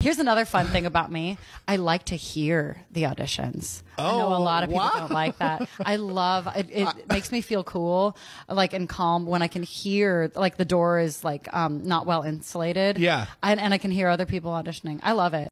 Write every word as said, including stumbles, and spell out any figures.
Here's another fun thing about me. I like to hear the auditions. Oh, I know a lot of people wow. don't like that. I love it. It makes me feel cool, like, and calm when I can hear, like, the door is like um not well insulated. Yeah. And, and I can hear other people auditioning. I love it.